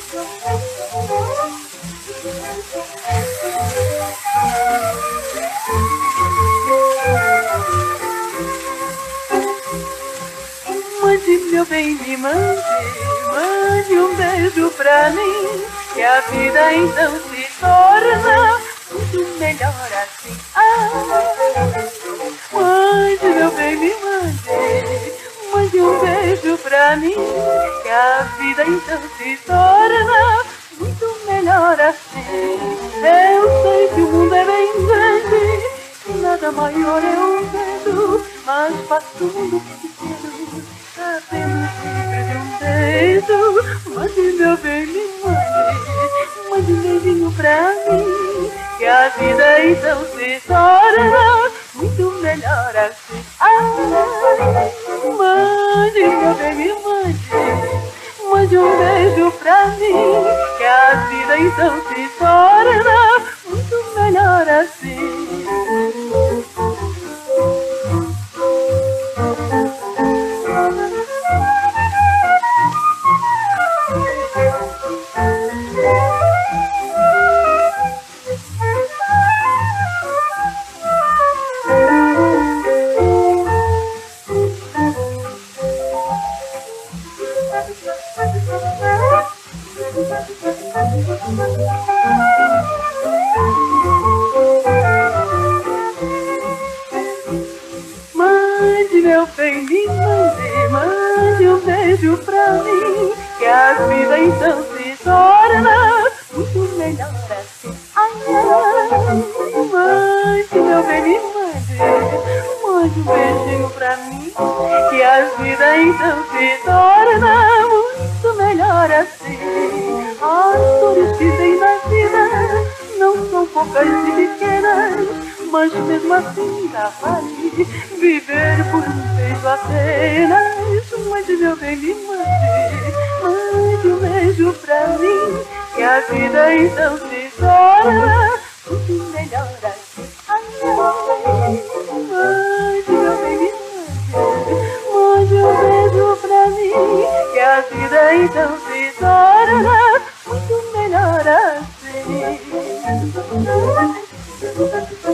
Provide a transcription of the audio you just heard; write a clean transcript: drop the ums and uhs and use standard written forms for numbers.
Mande, meu bem, me mande, mande um beijo pra mim, que a vida então se torna muito melhor assim. Mande, meu bem, me mande, mande um beijo pra mim, que a vida então se torna muito melhor assim. Eu sei que o mundo é bem grande, e nada maior eu vejo, mas faço tudo que quero, apenas sempre de um beijo. Mande, meu bem, me mande um beijinho pra mim, que a vida então se torna muito melhor assim. Mande, meu bem, me mande um beijo pra mim, que a vida então se torna muito melhor assim. Mande, meu bem, me mande um beijo pra mim, que a vida então se torna muito melhor assim. Mande, meu bem, me mande um beijinho pra mim, que a vida então se torna muito melhor assim. As dores que tem na vida não são poucas e pequenas, mas mesmo assim dá vale viver por um beijo apenas. Mande, meu bem, me mande um beijo pra mim, que a vida então se torna muito melhor assim. Mande, meu bem, me mande um beijo pra mim, que a vida então se torna muito melhor assim.